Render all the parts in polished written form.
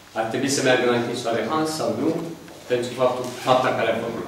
Ar trebui să meargă la închisoare Hans sau nu, pentru fapta care a făcut.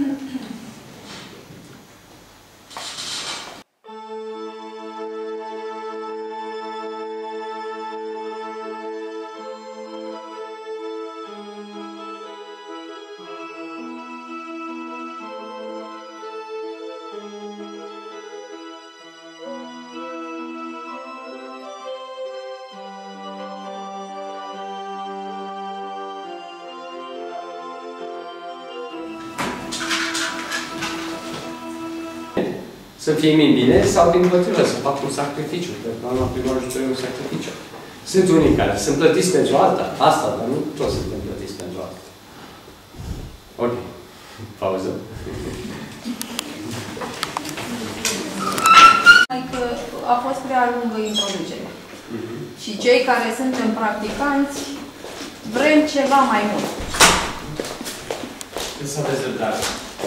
Să fie în bine sau din potrivă, să fac un sacrificiu. Pentru că la primarul și un sacrificiu. Sunt unii care sunt plătiți pentru asta, dar nu toți suntem plătiți pentru asta. Ok. Pauză. Adică a fost prea lungă introducerea. Și cei care suntem practicanți vrem ceva mai mult. Să aveți răbdare.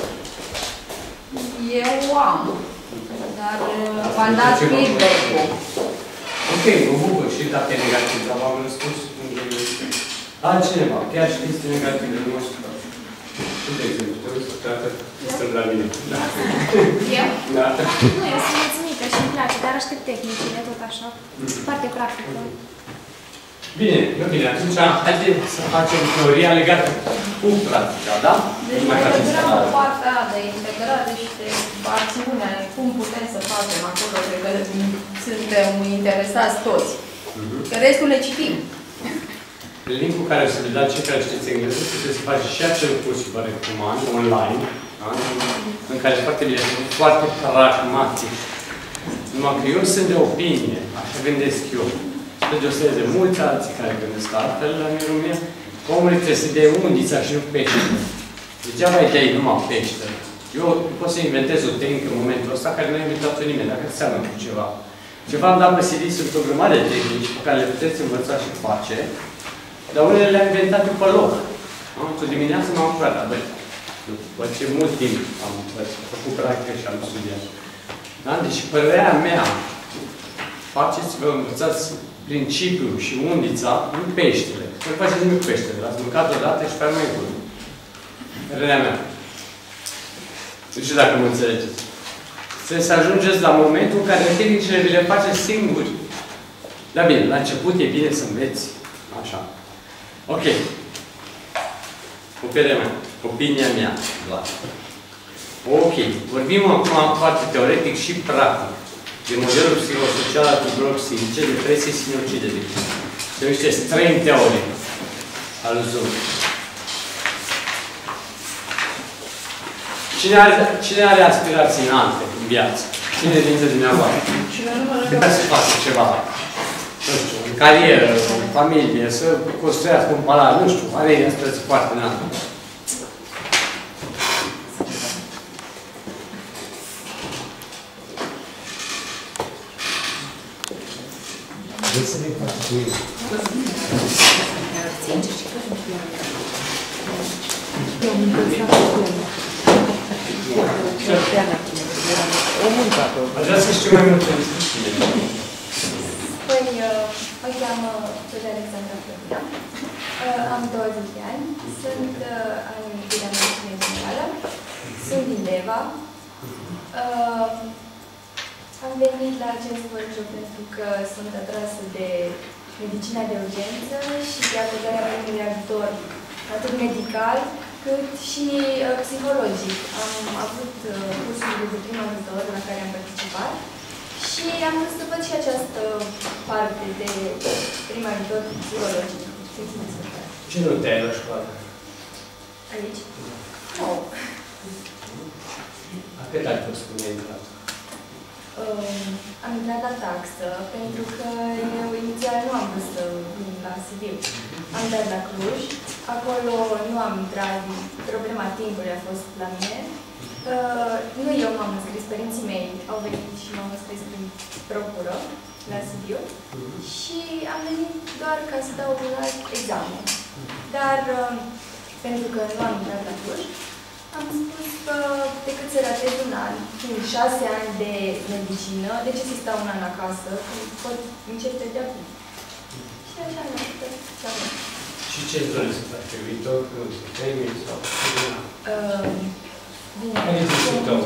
Eu am. Dar v-am dat feedback-ul. Ok, mă bucur și dacă e negativ, dar v-am răspuns altcineva, chiar și chestii negative, nu mă supăr. De exemplu, te uiți toată chestia la mine. Eu? Da. Nu, eu sunt mulțumită și îmi place, dar aștept tehnicile, tot așa. Foarte practică. Bine, bine, atunci haideți să facem teoria legată cu practica, da? Deci mai legătură cu partea de integrare și de acțiune, cum putem să facem acolo, cred că suntem interesați toți. Că restul le citim. Linkul care o să le dau cei care știți engleză, puteți să faceți și acel curs și vă recomand, online, da? În care e foarte bine, foarte pragmatic. Numai că eu sunt de opinie, așa gândesc eu. Spre deosebire de mulți alții care gândesc altfel la România, omul trebuie să dea undița și nu pește. Degeaba îi dai numai pește. Eu pot să inventez o tehnică în momentul ăsta care nu a inventat-o nimeni, dacă seamănă cu ceva. Ceva am dat pe CD, sunt o grămadă de tehnici pe care le puteți învăța și face, dar unele le-am inventat eu pe loc. Într-o dimineață m-am apucat, dar băi, după ce mult timp am făcut practică și am studiat. Da? Deci părerea mea, faceți-vă, învățați principiul și undița, nu peștele. Nu faceți nimic cu peștele. L-ați mâncat odată și pe mai bun. Părerea mea. Nu știu dacă mă înțelegeți. Să ajungeți la momentul în care tehnicile vi le faceți singuri. Dar bine, la început e bine să înveți. Așa. Ok. Părerea mea. Opinia mea. Doar. Ok. Vorbim acum foarte teoretic și practic. De modelul psihosocial al tulburărilor psihice, depresie, sinucide. Se numește strain theory al Zoom. Cine are aspirații înalte în viață? Cine dintre dumneavoastră? Trebuie să facă ceva. Nu știu, în carieră, în familie, să construiască un palat, nu știu, are aspirații foarte înalte. Vrei să ne faci cu ei? Aș vrea să știu mai multe despre tine. Păi, mă cheamă Soria Alexandra Flăvia. Am 20 de ani. Sunt în medicina generală. Sunt din Deva. Am venit la acest workshop pentru că sunt atrasă de medicina de urgență și de abordarea primului ajutor, atât medical, cât și psihologic. Am avut cursurile de prim ajutor la care am participat și am vrut să văd și această parte de prim ajutor psihologic. Ce nu te-ai la școală? Aici? Nu. La cât ai fost când ai intrat? Am intrat la taxă, pentru că eu inițial nu am vrut să vin la Sibiu. Am dat la Cluj, acolo nu am intrat, problema timpului a fost la mine. Nu eu m-am înscris, părinții mei au venit și m-au înscris prin procură la Sibiu și am venit doar ca să dau la examen. Dar, pentru că nu am intrat la Cluj, am spus că decât să ratez un an, fiind 6 ani de medicină, de ce să stau un an acasă? Pot începe de acum. Și așa am făcut. Și ce îți dorești să faci pe viitor? Nu știu, training sau... Bine. Care e visul tău?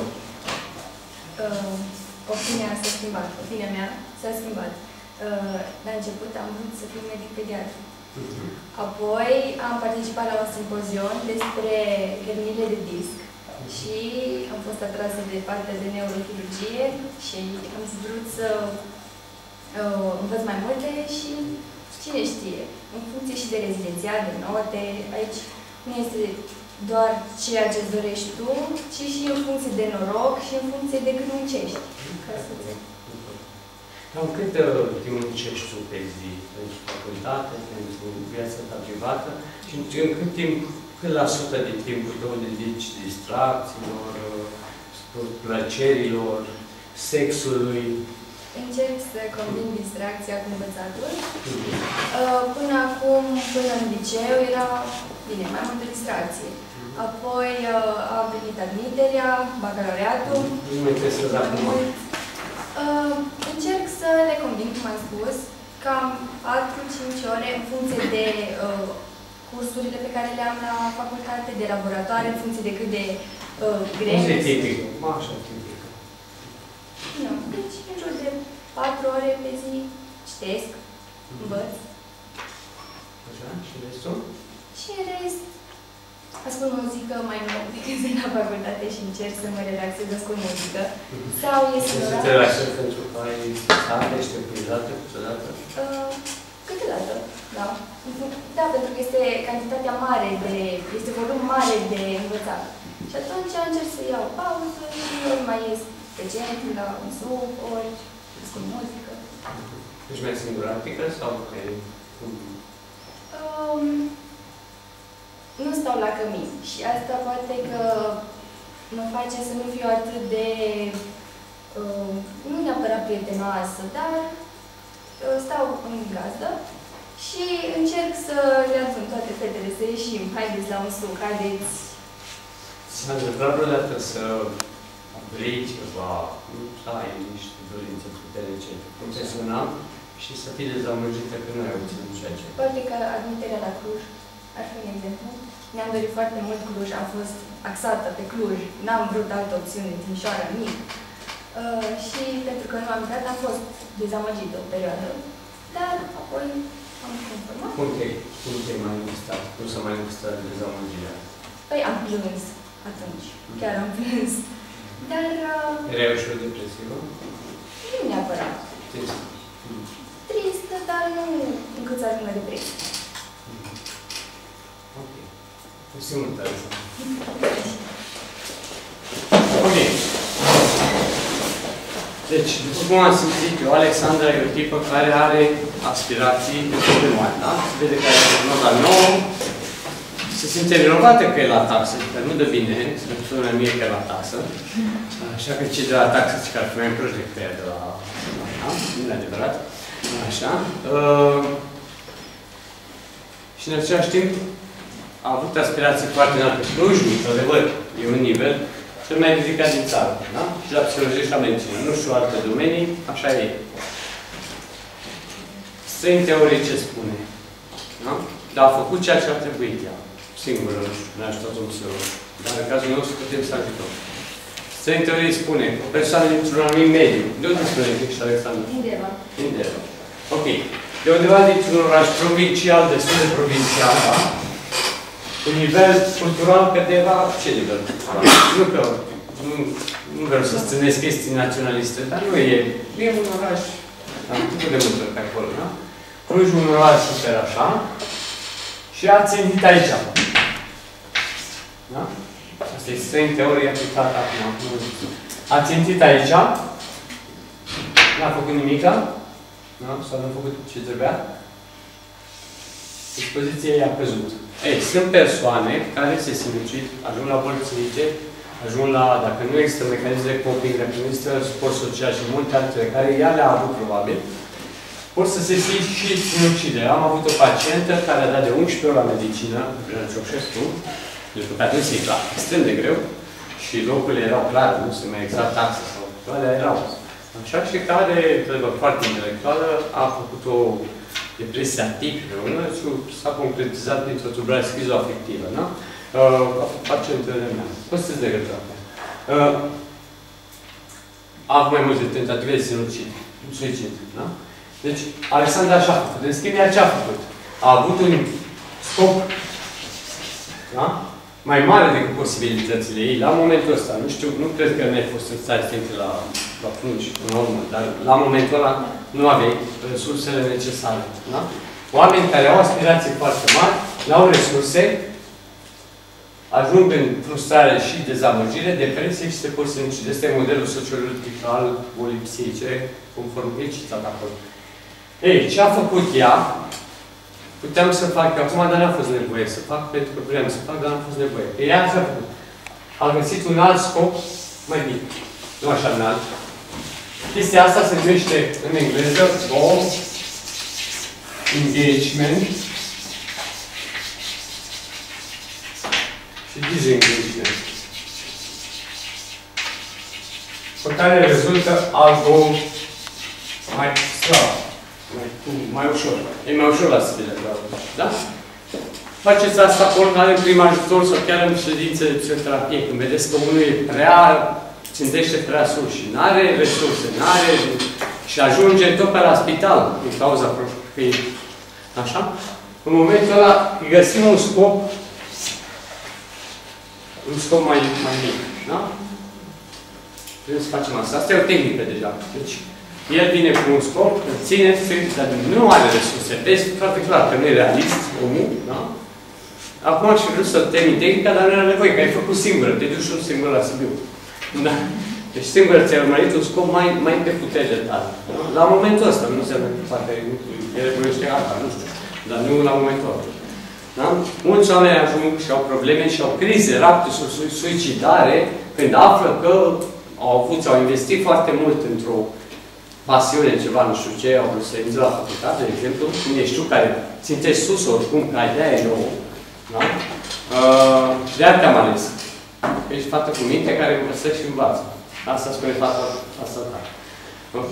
Opinia s-a schimbat. Opinia mea s-a schimbat. La început am vrut să fiu medic pediatru. Apoi am participat la un simpozion despre herniile de disc și am fost atrasă de partea de neurochirurgie și am vrut să învăț mai multe și cine știe, în funcție și de rezidențial, de note, aici nu este doar ceea ce îți dorești tu, ci și în funcție de noroc și în funcție de cât muncești. Cam cât timp muncești tu pe zi pentru facultate, pentru viața ta privată și în cât timp, cât la sută din timpul tău dedici distracțiilor, plăcerilor, sexului? Încerc să combin distracția cu învățatul. Până acum, până în liceu, era, bine, mai multă distracție. Apoi am primit admiterea, bacalaureatul. Nu mai trebuie să fac mult. Încerc să le combin, cum am spus, cam 4-5 ore în funcție de cursurile pe care le am la facultate, de laboratoare, în funcție de cât de grele. Cum e tipic? Așa, tipic. Nu, deci în jur de 4 ore pe zi citesc, învăț. Așa, și restul? Și în rest, ascult muzică mai nou decât sunt la facultate și încerc să mă relaxez, ascult muzică. Sau ies în oraș. Să te relaxezi pentru că ai state, ești epuizată câteodată? Câteodată, da. Da, pentru că este cantitatea mare este volum mare de învățat. Și atunci încerc să iau pauză, ori mai ies recent, la un suc, ori ascult muzică. Ești mai singuratică sau pe... Nu stau la cămin și asta poate că mă face să nu fiu atât de, nu neapărat prietenoasă, dar stau în gazdă și încerc să le adun toate fetele, să ieșim, haideți la un suc, haideți. S-a întâmplat vreodată să vrei ceva, să ai niște dorințe puternice profesional și să fii dezamăgită că nu ai obținut ceea ce. Poate că admiterea la Cluj ar fi un exemplu. Mi-am dorit foarte mult Cluj, am fost axată pe Cluj, n-am vrut altă opțiune, Timișoara, nimic. Și pentru că nu am intrat, am fost dezamăgită o perioadă, dar apoi am conformat. Cum te-ai mai îngustat? Cum s-a mai îngustat dezamăgirea? Păi am plâns atunci, chiar am plâns. Dar... Erai ușor depresivă? Nu neapărat. Tristă. Tristă, dar nu încât să ajungă depresie. Ok. Este mult interesant. Ok. Deci, după cum am simțit eu, Alexandra e o tipă care are aspirații de mari, da? Se vede că are nota 9, se simte vinovată că e la taxă, că nu dă bine, să sună mie că e la taxă. Așa că cei de la taxă zic că ar fi mai proști decât ea de la... Da? Nu e adevărat. Așa. Și în același timp a avut aspirații foarte înalte. Clujul, într-adevăr, e un nivel cel mai ridicat din țară, da? Și la psihologie și la medicină. Nu știu alte domenii, așa e. Străin teorie ce spune. Da? Dar a făcut ceea ce a trebuit ea. Singură, ne-a ajutat un psiholog. Dar în cazul nostru putem să ajutăm. Străin teorie spune, o persoană dintr-un anumit mediu. De unde spune și Alexandru? Din Deva. Din Deva. Ok. De undeva dintr-un oraș provincial, destul de provincial, da? Un nivel cultural pe Deva, ce nivel cultural? Nu că, nu vreau să ținesc chestii naționaliste, dar nu e. E un oraș, am făcut de multe pe acolo, da? Cluj, un oraș super așa. Și a țintit aici. Da? Asta e străin teorie aplicată acum. A țintit aici. N-a făcut nimica. Da? Sau nu a făcut ce trebuia. Expoziția i-a căzut. Ei, sunt persoane care se sinucid, ajung la boli psihice, ajung la, dacă nu există mecanism de coping, dacă nu există suport social și multe altele care ea le-a avut probabil, pot să se și sinucide. Am avut o pacientă care a dat de 11 ori la medicină, Jean Ceaușescu, pentru că atunci e clar, extrem de greu, și locurile erau clare, nu se mai exact taxe sau toate erau. Așa și care, foarte intelectuală, a făcut o depresia tipică, s-a concretizat printr-o tulburare schizoafectivă, da? Pacientele mele. Poți de grătate. A avut mai multe tentative de suicid, da? Deci, Alexandra așa a făcut. În schimb, ea ce a făcut? A avut un scop, da? Mai mare decât posibilitățile ei, la momentul ăsta. Nu știu, nu cred că n-ai fost în stare stintă la pungi, în urmă, dar la momentul ăla nu aveai resursele necesare, da? Oameni care au aspirații foarte mari, n-au resurse, ajung în frustrare și dezamăgire, depresie și se pot sinucide. Este modelul sociologic al bolii psihice, conform ei citat acolo. Ei, ce a făcut ea? Puteam să fac acum, dar n-a fost nevoie să fac, pentru că vreau să fac, dar n-a fost nevoie. Ea ce a făcut? A găsit un alt scop mai mic. Nu așa înalt. Chestia asta se numește în engleză goal engagement și disengagement. Pe care rezultă alt goal mai slab. Mai ușor. E mai ușor la sfide, da? Faceți asta oricare în prim ajutor sau chiar în ședințe de psihoterapie. Când vedeți că unul e prea, țintește prea sus și nu are resurse, nu are și ajunge tot pe la spital din cauza că e așa. În momentul ăla găsim un scop mai mic, da? Trebuie să facem asta. Asta e o tehnică deja. Deci, el vine cu un scop, îl ține strict, dar nu are resurse. Vezi foarte clar că nu e realist omul, da? Acum aș fi vrut să termin tehnica, dar nu era nevoie, că ai făcut singură. Te duci un singur la Sibiu. Da? Deci singură ți-ai urmărit un scop mai pe putere tare. Da? La momentul ăsta, nu înseamnă că poate el recunoaște asta, nu știu. Dar nu la momentul ăsta. Da? Mulți oameni ajung și au probleme și au crize rapide suicidare când află că au investit foarte mult într-o pasiune, ceva, nu știu ce, au vrut să intre la facultate, de exemplu, cum ești tu, care țintești sus oricum, că ideea e nouă, da? De-aia te-am ales. Ești fată cu minte care învăță și învață. Asta spune fata asta ta. Ok.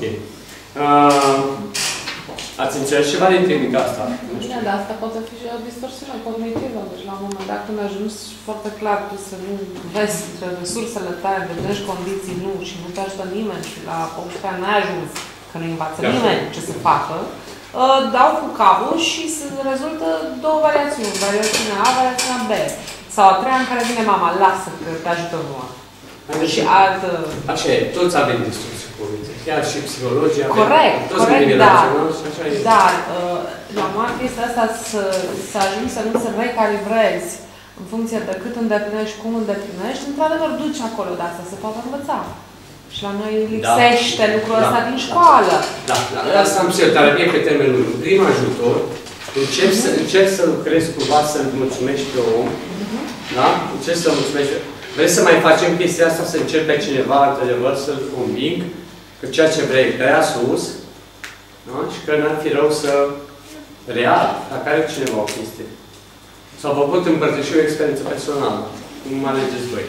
Ați înțeles ceva din tehnica asta? Bine, dar asta poate fi și o distorsiune cognitivă. Deci, la un moment dat, când ajungi foarte clar tu să nu vezi între resursele tale, vedești condiții, nu, și nu te ajută nimeni, și la 18 ani n-ai ajuns, că nu învață nimeni ce să facă, dau cu capul și rezultă două variațiuni. Variațiunea A, variațiunea B. Sau a treia în care vine mama, lasă că te ajută numai. Și altă... Așa e, toți avem distorsiuni cognitive. Chiar și psihologii avem. Corect, dar la mare este asta să ajungi să nu se recalibrezi în funcție de cât îndeplinești, cum îndeplinești, într-adevăr duci acolo, dar asta se poate învăța. Și la noi lipsește lucrul ăsta din școală. Da, asta am psihoterapie pe termen lung. În prim ajutor, încerci să lucrezi cumva să-l mulțumești pe om. Da? Încerci să-l mulțumești. Vrei să mai facem chestia asta, să încerci pe cineva, într-adevăr, să-l conving că ceea ce vrei e prea sus, da? Și că n-ar fi rău să real, dacă are cineva o chestie. Sau vă pot împărtăși o experiență personală. Cum alegeți voi?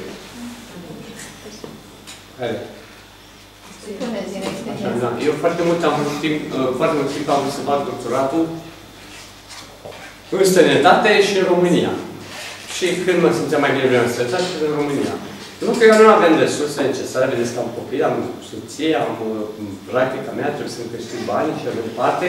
Care? Spuneți din experiență. Da. Eu foarte mult timp am vrut să fac doctoratul în străinătate și în România. Și când mă simțeam mai bine vreau în străinătate și în România. Nu că eu nu aveam resurse necesare, vedeți că am copii, am soție, am practica mea, trebuie să-mi câștig bani și așa mai departe.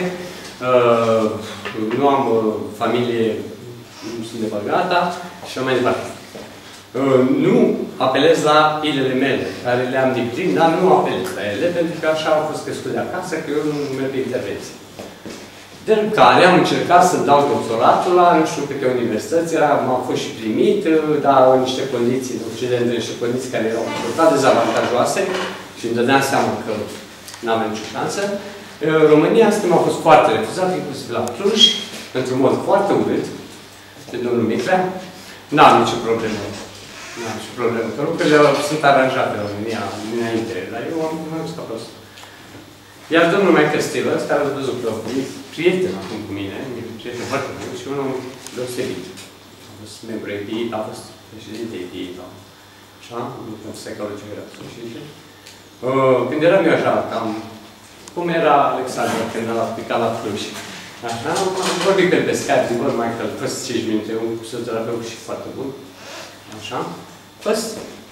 Nu am familie, nu sunt de băgata și așa mai departe. Nu apelez la pilele mele, care le-am din plin, dar nu apelez la ele, pentru că așa au fost crescut de acasă, că eu nu merg pe intervenție. De care am încercat să dau doctoratul la nu știu câte universități, am fost și primit, dar în niște condiții, în Occident, niște condiții care erau total dezavantajoase și îmi dădeam seama că n-am nicio șansă. În România, în schimb, a fost foarte refuzat, inclusiv la Cluj, într-un mod foarte urât, de domnul Miclea. N-am nicio problemă. N-am nicio problemă, că lucrurile sunt aranjate în România dinainte, dar eu am scăpat. Iar domnul Michael Stevens, care a văzut că e prieten acum cu mine, e prieten foarte mult și unul deosebit. A fost membru EPI, a fost președinte EPI, așa, în psihologie era președinte. Când eram eu așa, cam cum era Alexandra când a aplicat la Cluj. Așa, am vorbit pe Skype, din vorba mai că fost 5 minute, un psihoterapeut și foarte bun. Așa. Fost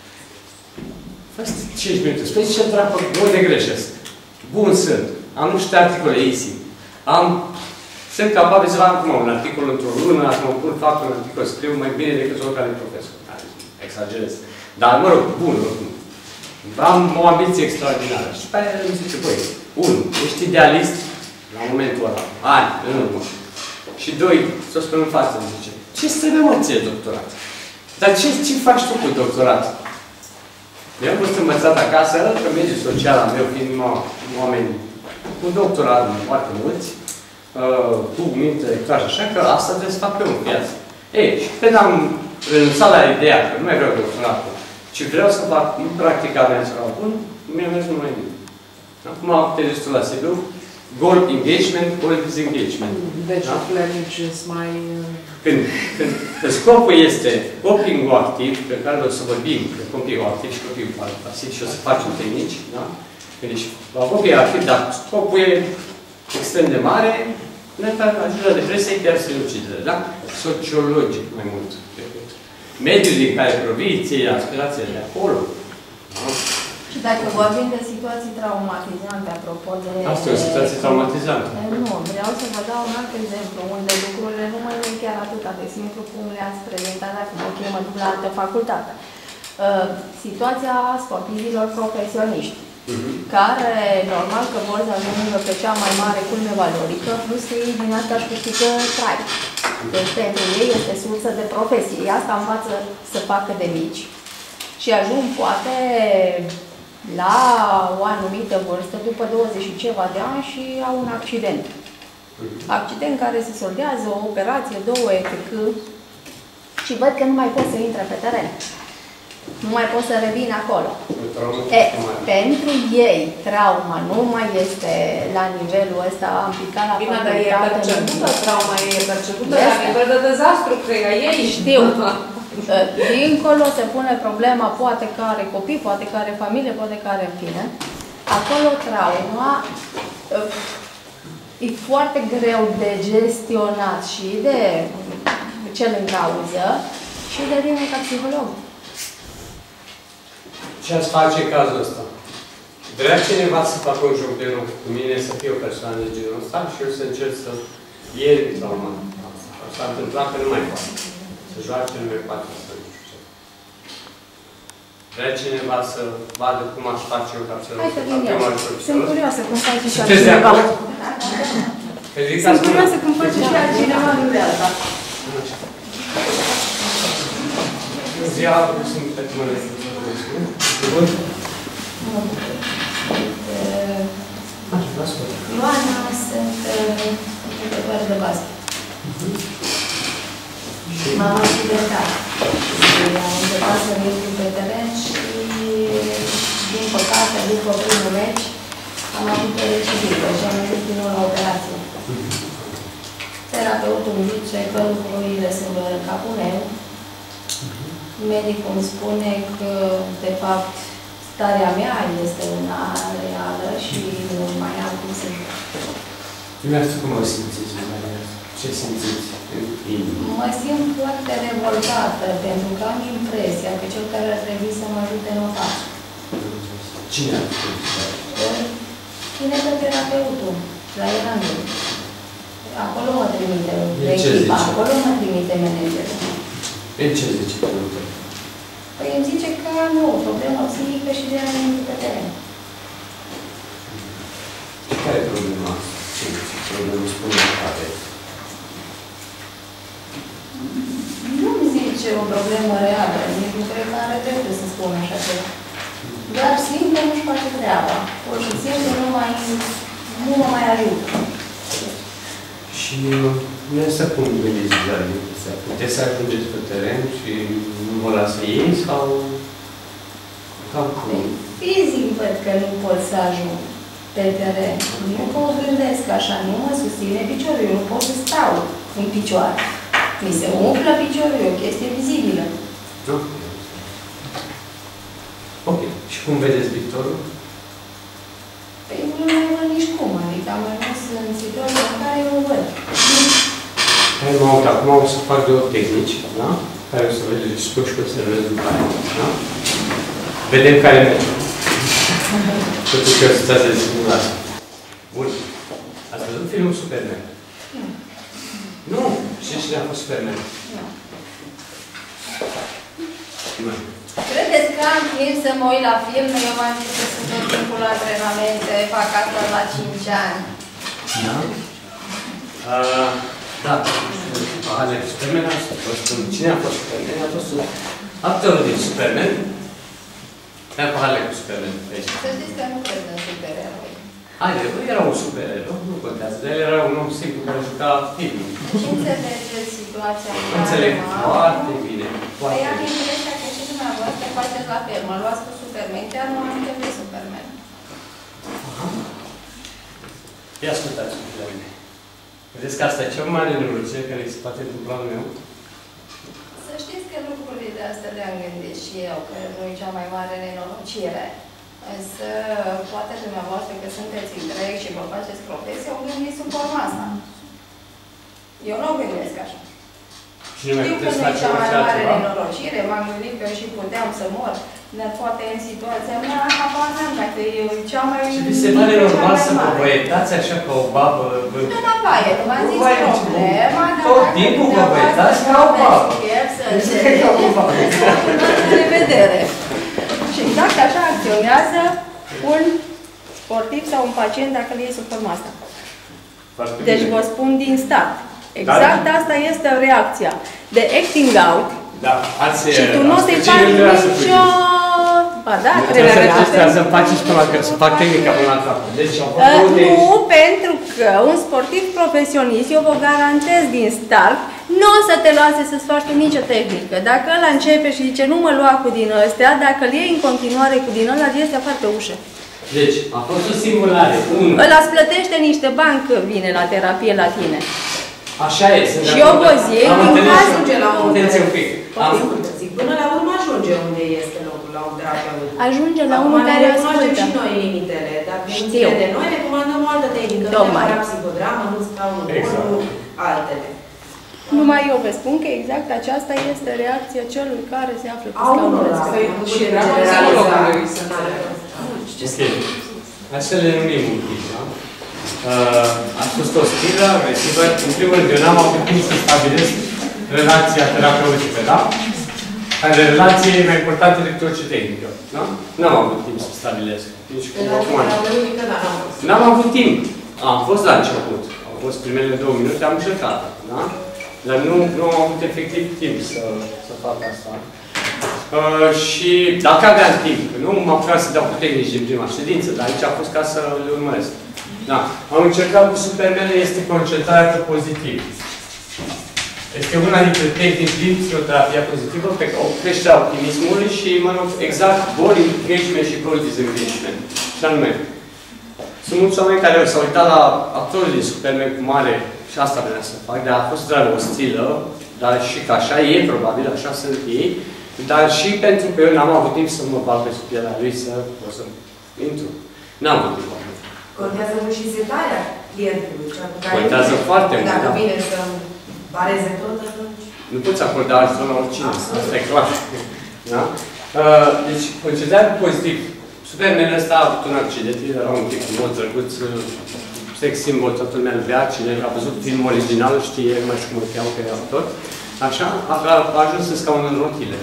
5 minute. Spune ce dracu, unde greșesc? Bun sunt. Am nu știu articole easy. Sunt capabil să fac acum un articol într-o lună, acum fac un articol, scriu mai bine decât oricare profesor. Exagerez. Dar, mă rog, bun, oricum. Am o ambiție extraordinară. Și pe aia îmi zice, băi, 1, ești idealist la momentul ăla, ani, în urmă. Și 2, să o spun în față, îmi zice, ce-ți trebuie, mă, ție, doctorat? Dar ce faci tu cu doctorat? Eu am fost învățat acasă, că mediul social al meu, fiind oameni cu doctorat foarte mulți, cu minte, clar așa, că asta trebuie să fac eu în viață. Ei, și când am renunțat la ideea că nu mai vreau doctoratul, ci vreau să fac un practicament sau bun, mi-a mers numai bine. Acum am destul la Sibiu, goal engagement, goal disengagement. Deci, planici mai... Când scopul este copilul activ, pe care o să vorbim, de copilul activ și copilul pasiv și o să facem tehnici, da? Când ești copilul activ, dar scopul e extrem de mare, ne ajunge la depresie, chiar sinucidere, da? Sociologic mai mult. Mediul din care provii, ție aspirațiile de acolo. Da? Și dacă vorbim de situații traumatizante, apropo de... Asta e o situație traumatizantă. Nu, vreau să vă dau un alt exemplu, unde lucrurile nu mai e chiar atât de simplu cum le-ați prezentat acum, ok, mă duc la altă facultate. Situația sportivilor profesioniști, care, normal că vor să ajungă pe cea mai mare culme valorică, plus că ei din asta își câștigă trai. Deci pentru ei este sursă de profesie. Ei asta învață să facă de mici și ajung poate la o anumită vârstă, după 20 și ceva de ani și au un accident. Accident care se soldează, o operație, 2, etc. Și văd că nu mai pot să intre pe teren. Nu mai pot să revin acolo. Pentru ei, trauma nu mai este la nivelul ăsta, am picat la bine, dar e percepută, trauma e percepută la nivel de dezastru, cred că ei știu. Dincolo se pune problema, poate că are copii, poate că are familie, poate că are în fine. Acolo trauma e foarte greu de gestionat și de cel în cauză și de tine ca psiholog. Ce ați face în cazul ăsta? Vrea cineva să facă un joc de rol cu mine, să fie o persoană de genul ăsta și eu să încerc să ieri trauma. S-a întâmplat că nu mai poate. Să joace, nu mai poate să nu știu ce. Vrea cineva să vadă cum aș face eu ca să... Hai să vin eu. Sunt curioasă cum face și altcineva. Sunt curioasă cum face și altcineva în de asta. Zia, sunt pe mâine. Ioana, sunt jucătoare de basket. M-am accidentat și am încercat să merg pe teren și, din păcate, după primul meci, am avut o recidivă și am mers din nou la operație. Terapeutul îmi zice că lucrurile sunt în capul meu. Medicul îmi spune că, de fapt, starea mea este una reală și nu mai am cum să... Dumneavoastră, cum o simțiți? Ce simțiți? Mă simt foarte revoltată, pentru că am impresia că cel care ar trebui să mă ajute nu o face. Cine ar trebui să facă? Kinezoterapeutul, la Iranul. Acolo mă trimite echipa, acolo mă trimite managerul. El ce zice? Păi îmi zice că nu, problemă psihică și de aia pe teren. Care e problema? Ce problemă spune care? Nu-mi zice o problemă reală, nici nu cred că are dreptul să spun așa ceva. Dar simt că nu-și face treaba. Pur și simplu nu mă mai ajută. Și nu să cum vedeți la lipsa? Puteți să ajungeți pe teren și nu vă lasă ei sau... Fizic văd că nu pot să ajung pe teren. Nu pot gândesc așa, nu mă susține piciorul, eu nu pot să stau în picioare. Mi se umflă piciorul, e o chestie vizibilă. Ok. Și cum vedeți Victorul? Păi nu mai văd nici cum, adică am ajuns în situația în care eu o văd. Hai, mă uit, acum o să fac două tehnici, da? Care o să vedeți și o să le după aia, da? Vedem care merge. Totuși o situație de simulare. Bun. Ați văzut filmul Superman? Nu. Nu. Știți cine a fost Superman? Nu. Nu. Credeți că am timp să mă uit la film? Eu m-am zis că sunt tot timpul la antrenamente, fac asta la 5 ani. Da? Da. Alex Superman a fost. Cine a fost Superman? A fost actorul din Superman. Hai cu Alex Superman. Să știți că nu cred în supereroi. Haide, era un supererou, nu contează, dar era un om simplu care juca film. Și înțelegeți situația în care Înțeleg foarte bine. Păi am impresia că și dumneavoastră faceți la fel. Mă luați cu Superman, chiar nu am timp de Superman. Ia ascultați-mă la mine. Vedeți că asta e cea mai mare nenorocire care se poate întâmpla în meu? Să știți că lucrurile de astea le-am gândit și eu, că nu e cea mai mare nenorocire. Însă, poate dumneavoastră că sunteți întregi și vă faceți profesie, o gândiți în forma asta. Eu nu o gândesc așa. Știu că nu e cea mai mare nenorocire, m-am gândit că și puteam să mor, dar poate în situația mea, habar n-am dacă e cea mai... Și vi se pare normal să vă băietați așa ca o babă? Nu la baie, nu m-am zis problema, dar tot timpul vă băietați ca o babă. Să înțelegeți, de vedere. Și exact așa acționează un sportiv sau un pacient dacă îl iei sub forma asta. Deci vă spun din start. Exact asta este reacția. De acting out. Da, și tu nu o să-i faci nicio... Ba da, trebuie să faci și până la să fac tehnica până la capăt. Deci au fost nu, pentru că un sportiv profesionist, eu vă garantez din start, nu o să te lase să-ți faci nicio tehnică. Dacă ăla începe și zice, nu mă lua cu din ăstea, dacă îl iei în continuare cu din ăla, este afară pe ușă. Deci, a fost o simulare. Ăla îți plătește niște bani că vine la terapie la tine. Așa e. Și eu vă zic, din caz... Atenție un pic. Până la urmă ajunge unde este locul la un terapeut. Ajunge la unul care ascultă. Recunoaștem și noi limitele. Dacă nu ține de noi, recomandăm o altă tehnică. Nu neapărat psicodramă, nu scaunul, nu altele. Numai eu vă spun că exact aceasta este reacția celui care se află pe scaunul ăsta. Și drama psihologului să Hai să le numim un pic, da? A fost o stilă agresivă. În primul rând, eu n-am avut timp să stabilesc relația terapeutică, da? Care relație e mai importantă decât orice tehnică, da? N-am avut timp să stabilesc. Nici cum acum. N-am avut timp. Am fost la început. Au fost primele 2 minute, am încercat, da? Dar nu am avut efectiv timp să fac asta. Și dacă aveam timp, nu m-am apucat să dau cu tehnici din prima ședință, dar aici a fost ca să le urmăresc. Da. Am încercat cu Superman, este concentrarea pe pozitiv. Este una dintre tehnici din psihoterapia pozitivă pe care o crește optimismului și, mă rog, exact goal engagement și goal disengagement. Și anume, sunt mulți oameni care s-au uitat la actorul din Superman cu mare, și asta vreau să fac, dar a fost doar o stilă, dar și că așa e, probabil, așa sunt ei, dar și pentru că eu n-am avut timp să mă bag pe sub pielea lui să pot să intru. N-am avut timp. Contează mult și setarea clientului. Contează foarte mult. Dacă vine să bareze tot, atunci... Nu poți acorda ajutor la oricine. Asta e clar. Da? Deci, concentrarea pozitiv. Superman ăsta a avut un accident, era un tip mult drăguț, sex symbol, toată lumea îl vrea, cine a văzut filmul original, știe, nu mai știu cum îl cheamă pe actor. Așa, a ajuns în scaun în rotile.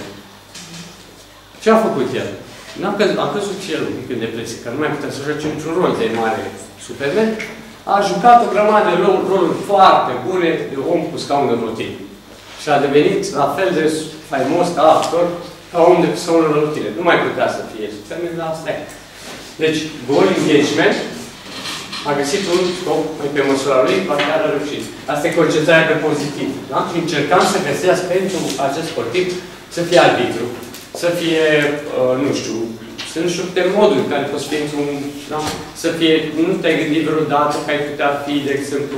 Ce a făcut el? A căzut și el un pic în depresie, că nu mai putea să joace niciun rol de mare Superman. A jucat o grămadă de roluri foarte bune de om cu scaun în rotile. Și a devenit la fel de faimos ca actor, ca om de scaun în rotile. Nu mai putea să fie Superman, dar asta e. Deci, goal engagement a găsit un scop pe măsura lui, poate chiar a reușit. Asta e concentrarea pe pozitiv. Da? Și încercam să găsesc pentru acest sportiv să fie arbitru, să fie, nu știu, sunt șapte moduri în care poți fi într-un, da? Să fie, nu te-ai gândit vreodată că ai putea fi, de exemplu,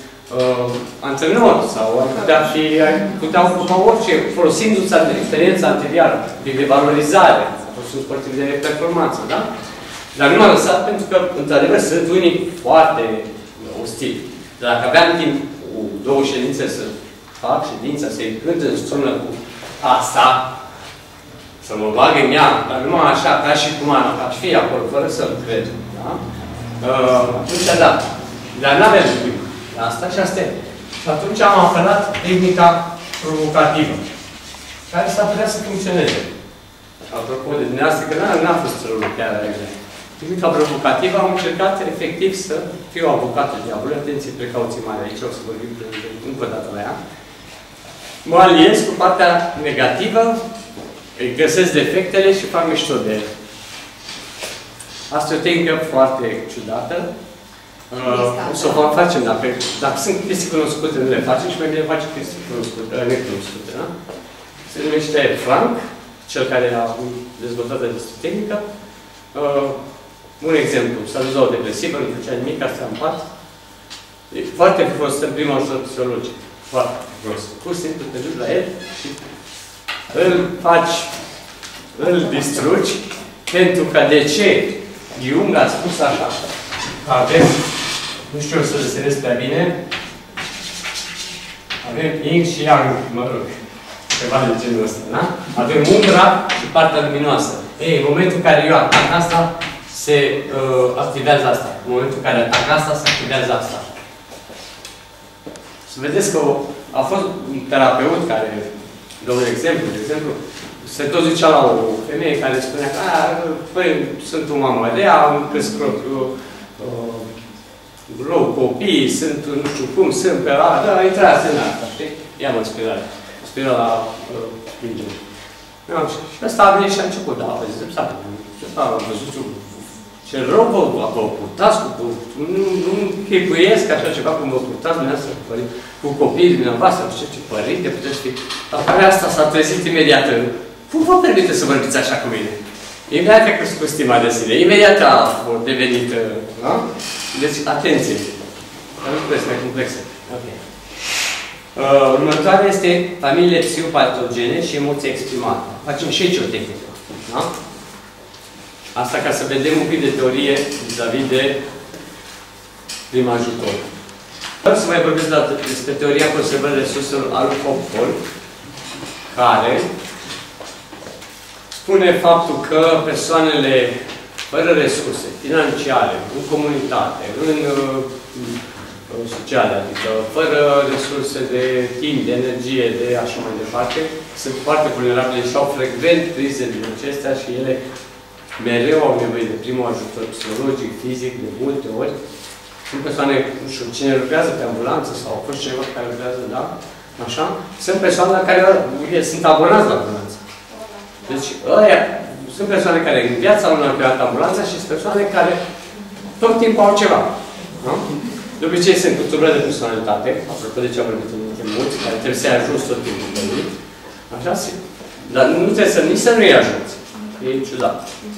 antrenor sau ai putea ocupa orice, folosindu-ți experiența anterioară, de valorizare, a fost un sportiv de performanță, da? Dar nu m-am lăsat pentru că, într-adevăr, sunt unii foarte ostili. Dar dacă aveam timp cu 2 ședințe să fac ședința, să-i cânt în sună cu asta, să mă bag în ea, dar numai așa, ca și cum aș fi acolo, fără să-l cred. Da? Atunci, da. Dar n-aveam timp la asta și asta e. Și atunci am apelat tehnica provocativă, care s-ar putea să funcționeze. Apropo de dumneavoastră, că n-a fost rolul chiar exact. Tehnica provocativă am încercat efectiv să fiu avocatul diavolului. Atenție, precauții mari aici, o să vorbim încă o dată la ea. Mă aliez cu partea negativă, îi găsesc defectele și fac mișto de ele. Asta e o tehnică foarte ciudată. O să o facem, dacă sunt chestii cunoscute, nu le facem și mai bine facem chestii necunoscute. Da? Se numește Frank, cel care a dezvoltat această tehnică. Un exemplu, s-a dus la o depresivă, nu făcea nimic, asta în pat. E foarte frumos în prima ajutor psihologic. Foarte frumos. Pur și simplu te duci la el și îl distrugi, pentru că de ce? Jung a spus așa. Avem, nu știu o să desenez prea bine, avem yin și yang, mă rog, ceva de genul ăsta, da? Avem umbra și partea luminoasă. Ei, în momentul în care eu atac asta, se activează asta. În momentul în care atac asta, se activează asta. Să vedeți că a fost un terapeut care, dau un exemplu, se tot zicea la o femeie care spunea că păi, sunt o mamă rea, am crescut rău copii, sunt nu știu cum, sunt pe la... Da, intrați în asta, știi? Ia-mă în spirală. Spirala spingere. Și ăsta a venit și a început, da, a zis, am văzut ce rău vă purtați, nu chipuiesc așa ceva cum vă purtați dumneavoastră cu copiii dumneavoastră, nu știu ce părinte puteți fi. Apare asta s-a trezit imediat. Cum vă permite să vorbiți așa cu mine? Imediat a crescut stima de sine. Imediat a devenit... Da? Deci, atenție. Lucrurile mai complexe. Ok. Următoarea este familiile psihopatogene și emoții exprimate. Facem și aici o tehnică. Da? Asta ca să vedem un pic de teorie vis-a-vis de prim ajutor. Vreau să mai vorbesc despre teoria conservării resurselor al lui Popol, care spune faptul că persoanele fără resurse financiare, în comunitate, în sociale, adică fără resurse de timp, de energie, de așa mai departe, sunt foarte vulnerabile și au frecvent crize din acestea și ele mereu au nevoie de primul ajutor psihologic, fizic, de multe ori. Sunt persoane, nu știu, cine lucrează pe ambulanță sau au fost cineva care lucrează, da? Așa? Sunt persoane care sunt abonați la ambulanță. Deci, ăia sunt persoane care în viața lor au creat ambulanța și sunt persoane care tot timpul au ceva. Da? De obicei sunt cu tulburări de personalitate, apropo de ce am vorbit în mulți, care trebuie să-i ajuți tot timpul pe lui. Așa? Dar nu trebuie să nici să nu-i ajuți. E ciudat.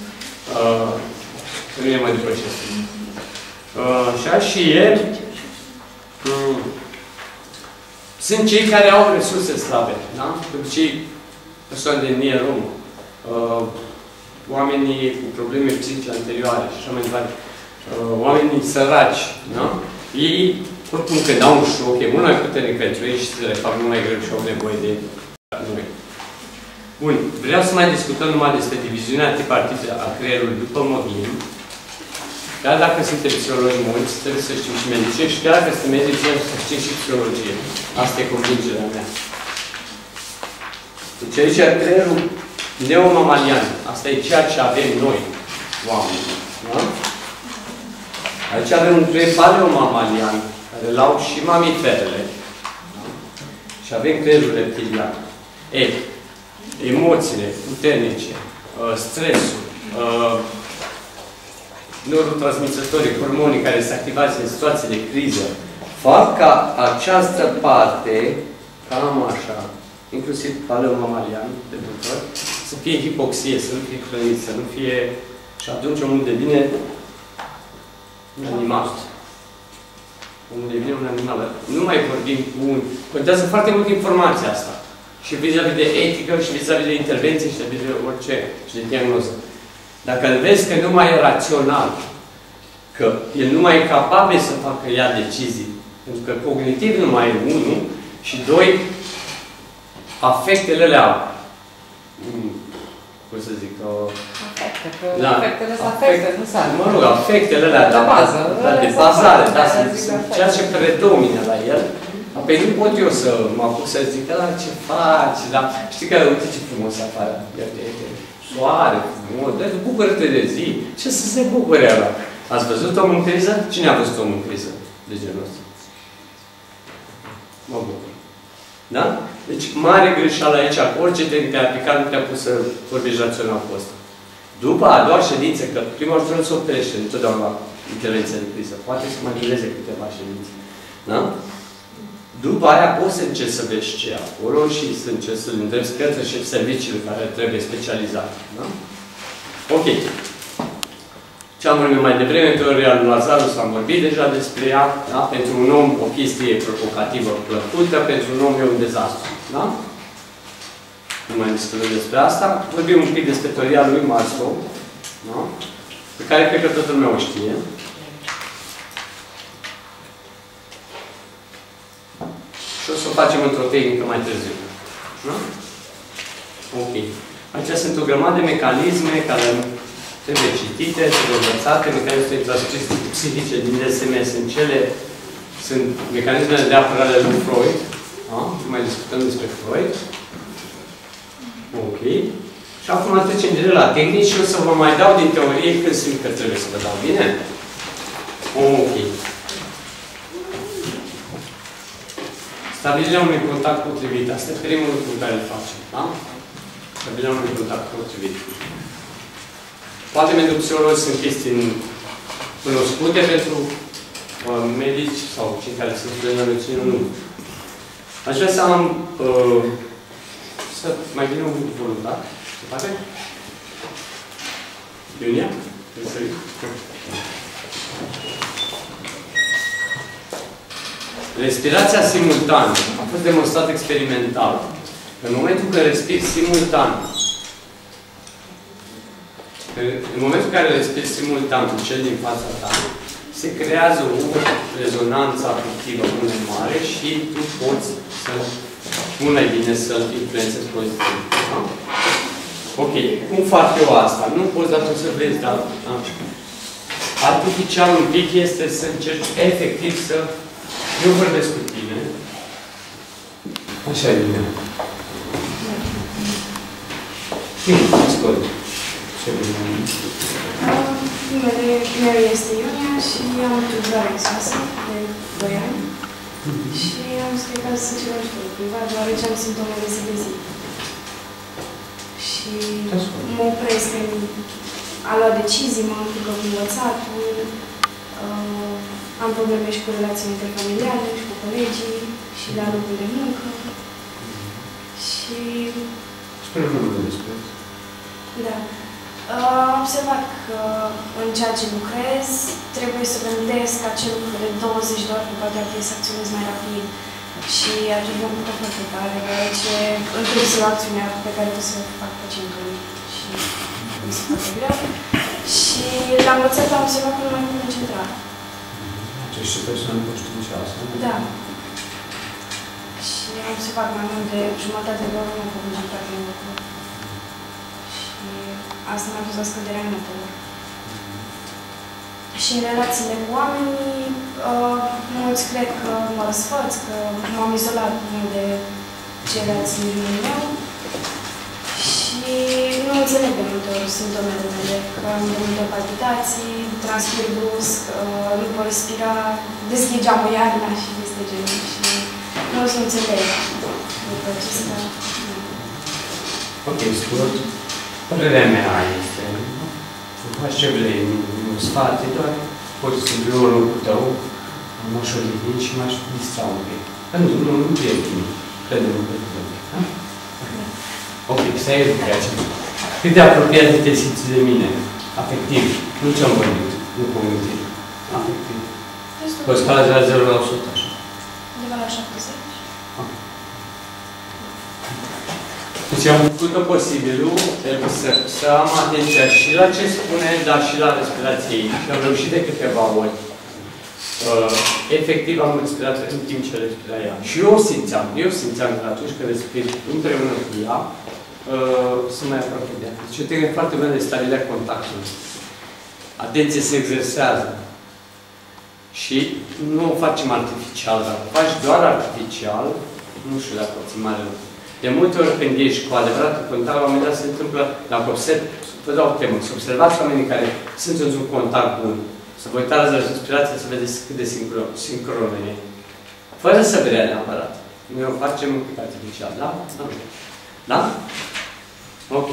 Să nu e mai depășesc. Așa și e... Sunt cei care au resurse slabe. Da? De obicei, persoane de etnie romă, oamenii cu probleme psihice anterioare și așa mai departe, oamenii săraci, da? Ei, oricum când au un șoc, e mult mai puternic pentru ei și se le fac mult mai greu și au nevoie de noi. Bun, vreau să mai discutăm numai despre diviziunea tripartită a creierului după Mohin. Chiar dacă suntem psihologi mulți, trebuie să știm și medicină și chiar dacă suntem medicină, să știm și psihologie. Asta e convingerea mea. Deci aici creierul neomamalian. Asta e ceea ce avem noi, oameni. Da? Aici avem un creier paleomamalian, care l-au și mamiferele. Da? Și avem creierul reptilian. Emoțiile puternice, stresul, neurotransmițătorii, hormonii care se activează în situații de criză, fac ca această parte, cam așa, inclusiv paleomamalian, de multe ori, să fie hipoxie, să nu fie hrănit, să nu fie... Și atunci omul devine un animal. Omul devine un animal. Nu mai vorbim cu un... Contează foarte mult informația asta. Și vis-a-vis de etică, și vis-a-vis de intervenție, și vis-a-vis de orice, și de diagnoză. Dacă îl vezi că nu mai e rațional, că el nu mai e capabil să facă ia decizii, pentru că cognitiv nu mai e unul, și doi, afectele alea, cum să zic, Afectele sunt afecte, nu s-ar. mă rog, afectele alea de bază, de bazare, da, ceea ce predomină la el. Apoi nu pot eu să mă apuc să zic, da, ce faci, da, știi că, uite ce frumos afară, soare, frumos, bucură-te de zi, ce să se bucure ăla? Ați văzut omul în criză? Cine a văzut omul în criză de genul ăsta? Mă bucur. Da? Deci, mare greșeală aici, orice tehnică aplicat nu te-a pus să vorbești rațional cu ăsta. După a doua ședință, că prima ajutor se oprește întotdeauna la intervenția de criză, poate să mai dureze câteva ședințe. Da? După aia poți să încerci să vezi ce e acolo și să încerci să-l îndrepți către și serviciile care trebuie specializate. Da? Ok. Ce am vorbit mai devreme, teoria lui Lazarus, am vorbit deja despre ea. Da? Pentru un om o chestie provocativă plăcută, pentru un om e un dezastru. Da? Nu mai discutăm despre asta. Vorbim un pic despre teoria lui Maslow, da? Pe care cred că toată lumea o știe. Și o să o facem într-o tehnică mai târziu. Da? Ok. Aici sunt o grămadă de mecanisme care trebuie citite, trebuie învățate, mecanismele psihice din DSM sunt mecanismele de apărare lui Freud. Da? Mai discutăm despre Freud. Ok. Și acum trecem direct la tehnici și o să vă mai dau din teorie când simt că trebuie să vă dau. Bine? Ok. Stabilirea unui contact potrivit. Asta e primul lucru care îl facem. Da? Stabilirea unui contact potrivit. Poate pentru psihologi sunt chestii cunoscute pentru medici sau cei care sunt studenți la medicină, nu. Aș vrea să am să mai vină un voluntar. Se poate? Iunia? Respirația simultană a fost demonstrată experimental. În momentul când respiri simultan, în momentul în care respiri simultan cu cel din fața ta, se creează o rezonanță afectivă mult mai mare și tu poți să mult mai bine să-l influențezi pozitiv. Da? Ok. Cum fac eu asta? Nu poți da tot să vezi, dar artificial un pic este să încerci efectiv să eu vorbesc cu tine. Așa e bine. Ascult. Ce bine. Numele meu este Iunia și am întrebare exasă de 2 ani. Și am explicat să ceva știu privat, deoarece am simptome de zi de zi. Și mă opresc în a lua decizii, mă implică cu învățatul, am probleme și cu relații interfamiliale, și cu colegii, și la locul de muncă. Și... Spune numele despre asta. Da. Am observat că în ceea ce lucrez, trebuie să gândesc acel lucru de 20 de ori, că poate ar trebui să acționez mai rapid. Și acest lucru foarte foarte tare, deoarece întârzi o acțiune pe care trebuie să o fac pacientul și mi se foarte greu. Și la învățat am observat că nu mai pot concentra. Deci și persoane conștiincioase. Da. Și am observat mai mult de jumătate de oră nu pot concentra pe un lucru. Și asta m-a dus la scăderea notelor. Și în relațiile cu oamenii, mulți cred că mă răsfăț, că m-am izolat mult de ceilalți din jurul meu și nu înțeleg de multe ori simptomele mele, că am de multe palpitații, transpir brusc, nu pot respira, deschid geamul iarna și este genul și nu o să înțeleg lucrul acesta. Ok, scurt. Părerea mea este, faci ce vrei, nu sfate, doar poți să fiu în locul tău, m-aș odihni și m-aș distra un pic. Că nu e bine. Crede-mă că nu e bine. Ok, stai eu de aceea. Cât de apropiat te simți de mine? Afectiv. Nu ce-am vorbit. Nu cognitiv. Afectiv. Pe o scală de la 0 la 100, așa. Undeva la 70. Îți Deci am făcut tot posibilul, trebuie să am atenția și la ce spune, dar și la respirație ei. Și am reușit de câteva ori. Efectiv am respirat în timp ce respira ea. Și eu simțeam că atunci când respir împreună cu ea, sunt mai aproape de ea. Deci o tehnică foarte bună de stabilirea contactului. Atenție, se exersează. Și nu o facem artificial. Dacă o faci doar artificial, nu știu dacă o ții mare lucru. De multe ori când ești cu adevărat în contact, la un moment dat se întâmplă, dacă observ, vă dau o temă, să observați oamenii care sunt într-un contact bun, să vă uitați la respirație, să vedeți cât de sincronă e. Fără să vrea neapărat. Noi o facem artificial, da? Da? Ok.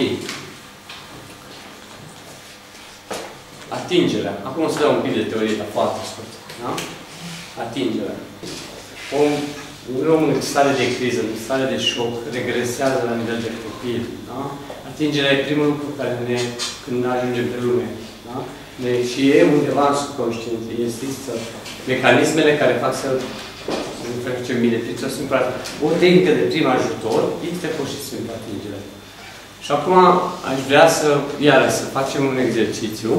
Atingerea. Acum o să dau un pic de teorie, dar foarte scurt. Da? Atingerea. Un om în stare de criză, în stare de șoc, regresează la nivel de copil. Da? Atingerea e primul lucru care când ajungem pe lume. Da? Și e undeva în subconștient. Există mecanismele care fac să nu facem bine. O tehnică de prim ajutor este pur și simplu atingerea. Și acum aș vrea să, iarăși, să facem un exercițiu.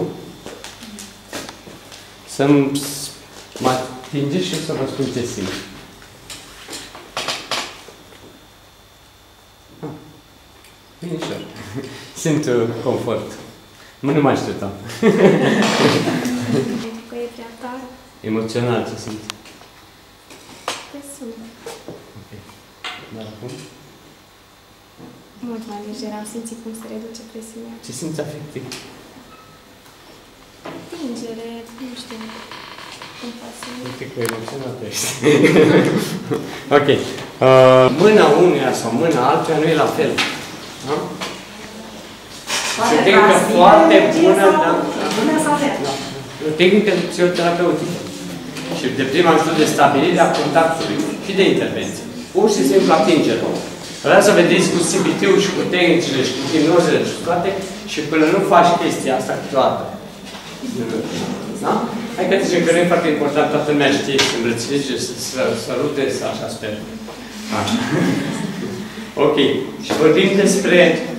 Să mă atingeți și să vă spun ce simt. Binișor. Simt confort. Nu mă așteptam. Că e prea tare. Emoțional, ce simt? Te sunt. Ok. Dar acum? Mult mai lejer, am simțit cum se reduce presiunea. Ce simți afectiv? Atingere, nu știu. Cum pasă. Uite că emoționat ești. Ok. Mâna unuia sau mâna altuia nu e la fel. Da? O tehnică foarte bună, da? O tehnică psihoterapeutică. Și de prima ajutor de stabilire a contactului și de intervenție. Pur și simplu atingere. Vreau să vedeți cu CBT-ul și cu tehnicile și cu hipnozele și cu toate și până nu faci chestia asta câteodată. Da? Hai că zicem că nu e foarte important, toată lumea știe să îmbrățișeze, să sărute, să așa sper. Așa. Ok. Și vorbim despre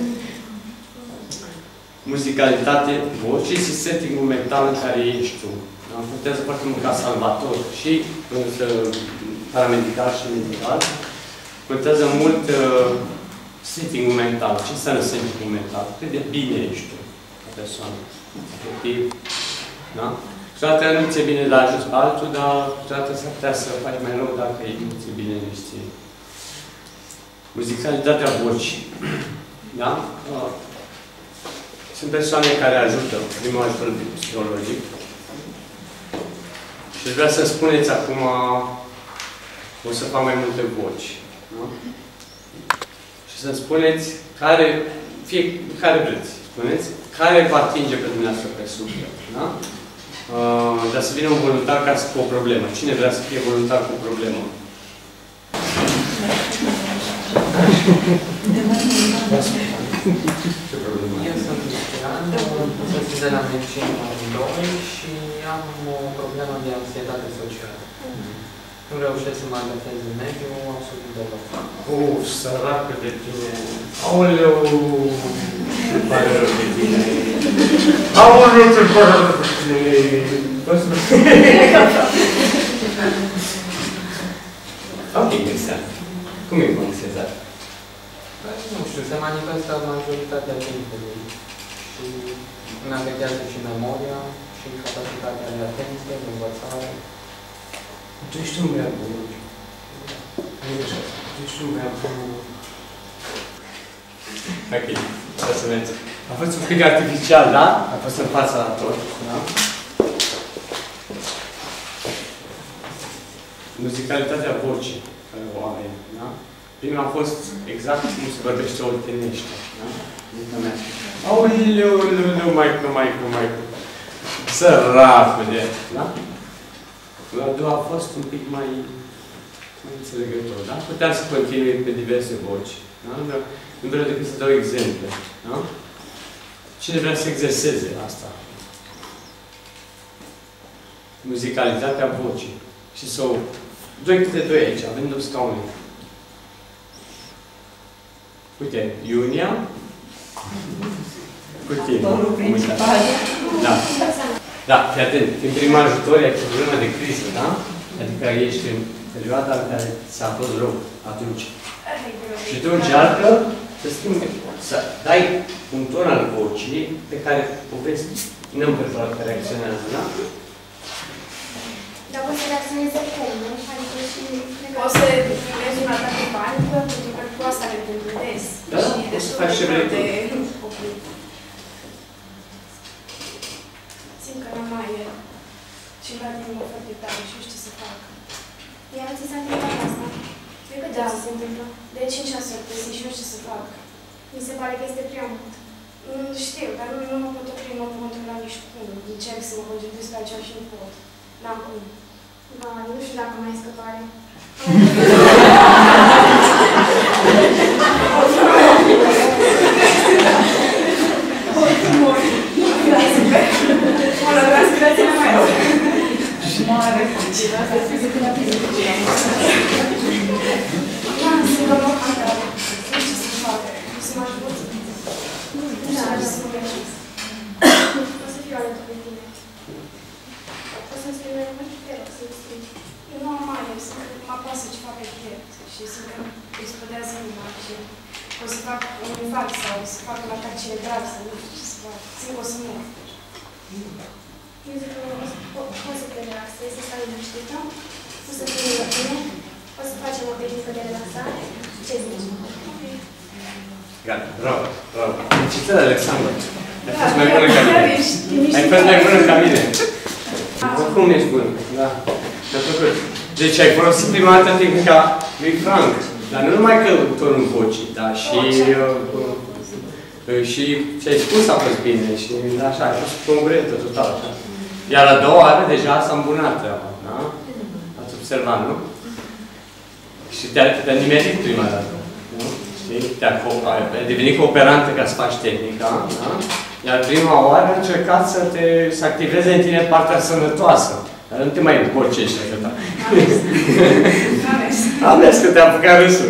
muzicalitate, vocii și setting-ul mental în care ești tu. Contează foarte mult ca salvator și paramedical și medical. Contează mult setting-ul mental. Ce înseamnă setting-ul mental? Cât de bine ești tu ca persoană. Efectiv. Da? Câteodată nu ți-e bine de ajuns pe altul, dar câteodată s-ar putea să faci mai rău dacă nu ți-e bine nici ție. Muzicalitatea vocii. Da? Sunt persoane care ajută primul ajutor psihologic. Și vreau să spuneți acum, o să fac mai multe voci. Da? Și să spuneți care vreți. Spuneți care vă atinge pe dumneavoastră pe suflet. Da? Dar să vină un voluntar cu o problemă. Cine vrea să fie voluntar cu o problemă? Ce problemă? Eu sunt Cristian, sunt de la medicină 2 și am o problemă de anxietate socială. Nu reușesc să mă adaptez în mediu, am suferit de loc. Săracă de tine! Aoleu! Ce pare rău de tine! Aoleu, ce pare rău de tine! Ok, Cristian. Cum e cu anxietatea? Nu știu, se manifestă majoritatea timpului și îmi afectează și memoria și capacitatea de atenție, de învățare. Tu ești un băiat bun. Tu ești un băiat bun. Ok, trebuie să vezi. A fost un pic artificial, da? A fost în fața la tot, da? Muzicalitatea vocii care o are, da? Prima a fost exact cum se vorbește oltenește, da? Aoleu, Maicu. Săracu de, da? La a doua a fost un pic mai înțelegător, da? Puteam să continui pe diverse voci, da? Nu vreau decât să dau exemple, da? Cine vrea să exerseze asta? Muzicalitatea vocii. Și să o... 2 câte 2 aici, avem 2 scaune. Uite, Iunia. Cu tine. Da. Da, fii atent. În primul ajutor e problema de criză, da? Adică ești în perioada în care ți-a fost rău atunci. Și tu încearcă să schimbi, să dai un ton al vocii pe care o vezi neîmpărțat că reacționează, da? Dar poți să reacționeze cum, nu? Adică și... Poți să vezi un atac de panică, pentru că cu asta le întâlnesc. Da, poți să faci ce vrei tu. Simt că nu mai e ceva din mă foarte tare și nu știu ce să fac. Iar ți s-a întâmplat asta? Cred că Da. ce se întâmplă? De 5-6 ori și nu știu ce să fac. Mi se pare că este prea mult. Nu știu, dar nu mă pot opri, nu mă pot controla nici cum. Încerc să mă concentrez pe altceva și nu pot. N-am cum. Da, nu știu dacă mai e scăpare. Mă lăsați creația mai rău. Mare. Da, sunt că mă fac. Nu știu ce să fac. Nu să mă ajut. Nu știu ce să mă găsesc. O să fiu alături de tine. O să-mi spui mai mult, te rog să-mi spui. Eu nu am mare, simt că mă apasă ceva pe piept și simt că îi spădează inima și o să fac un infarct sau să fac un atac cerebral sau nu știu ce să fac. Simt că o să mor. Eu zic că o să te relaxezi, să stai liniștită, o să fii lângă tine, o să facem o tehnică de relaxare. Ce zici? Gata, bravo, bravo. Felicitări, Alexandru. Ai fost mai bună ca mine. Ai fost mai bună ca mine. Oricum ești bun, da. Mi-a plăcut. Deci ai folosit prima dată tehnica lui Frank. Dar nu numai că tonul vocii, dar și ce ai spus a fost bine și așa, ai fost congruentă total. Așa. Iar a doua oară deja s-a îmbunat treaba, da? Ați observat, nu? Și te-a nimerit prima dată, nu? Știi? Ai devenit cooperantă ca să faci tehnica, da? Iar prima oară a încercat să activeze în tine partea sănătoasă. Dar nu te mai borcești atâta. Am mers că te-a apucat râsul.